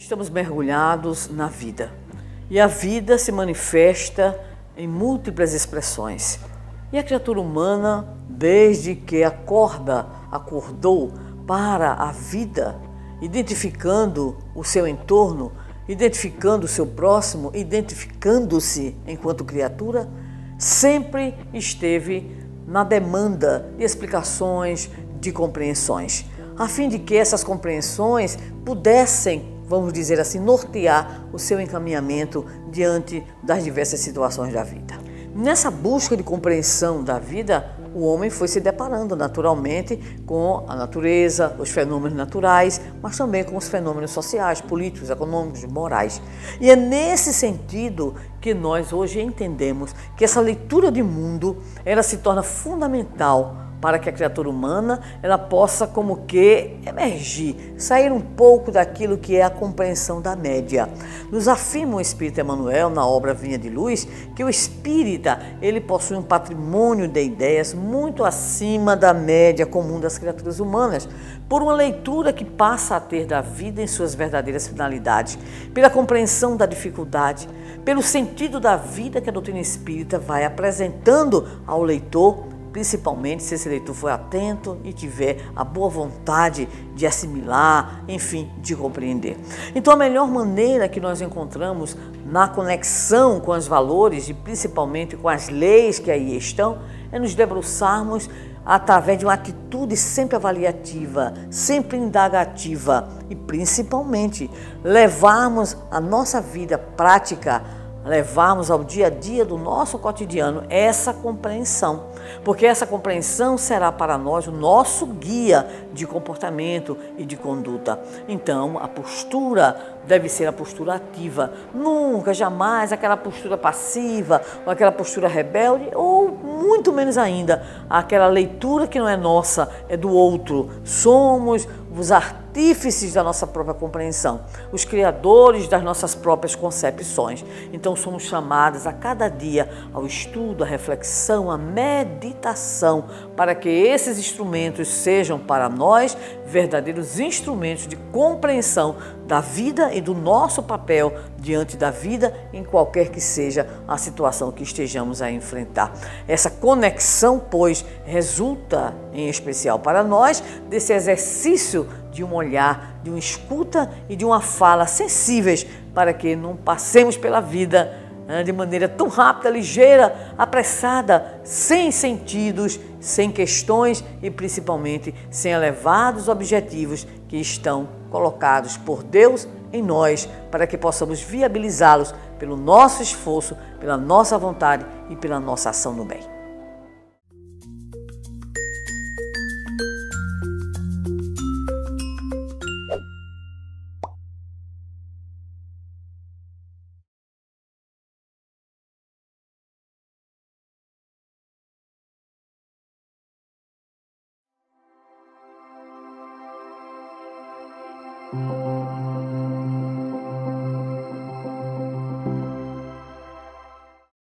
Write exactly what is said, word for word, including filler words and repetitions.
Estamos mergulhados na vida e a vida se manifesta em múltiplas expressões. E a criatura humana, desde que acorda, acordou para a vida, identificando o seu entorno, identificando o seu próximo, identificando-se enquanto criatura, sempre esteve na demanda de explicações, de compreensões, a fim de que essas compreensões pudessem, vamos dizer assim, nortear o seu encaminhamento diante das diversas situações da vida. Nessa busca de compreensão da vida, o homem foi se deparando naturalmente com a natureza, os fenômenos naturais, mas também com os fenômenos sociais, políticos, econômicos, morais. E é nesse sentido que nós hoje entendemos que essa leitura de mundo, ela se torna fundamental para que a criatura humana ela possa como que emergir, sair um pouco daquilo que é a compreensão da média. Nos afirma o Espírito Emmanuel, na obra Vinha de Luz, que o espírita ele possui um patrimônio de ideias muito acima da média comum das criaturas humanas, por uma leitura que passa a ter da vida em suas verdadeiras finalidades, pela compreensão da dificuldade, pelo sentido da vida que a doutrina espírita vai apresentando ao leitor, principalmente se esse leitor for atento e tiver a boa vontade de assimilar, enfim, de compreender. Então, a melhor maneira que nós encontramos na conexão com os valores e principalmente com as leis que aí estão, é nos debruçarmos através de uma atitude sempre avaliativa, sempre indagativa e principalmente levarmos a nossa vida prática, levarmos ao dia a dia do nosso cotidiano essa compreensão, porque essa compreensão será para nós o nosso guia de comportamento e de conduta. Então, a postura deve ser a postura ativa, nunca, jamais aquela postura passiva, ou aquela postura rebelde, ou muito menos ainda, aquela leitura que não é nossa, é do outro. Somos os artífices da nossa própria compreensão, os criadores das nossas próprias concepções. Então somos chamados a cada dia ao estudo, à reflexão, à meditação, para que esses instrumentos sejam para nós verdadeiros instrumentos de compreensão da vida e do nosso papel diante da vida, em qualquer que seja a situação que estejamos a enfrentar. Essa conexão, pois, resulta, em especial para nós, desse exercício de um olhar, de uma escuta e de uma fala sensíveis, para que não passemos pela vida né, de maneira tão rápida, ligeira, apressada, sem sentidos, sem questões e principalmente sem elevados objetivos que estão colocados por Deus em nós, para que possamos viabilizá-los pelo nosso esforço, pela nossa vontade e pela nossa ação no bem. Thank you.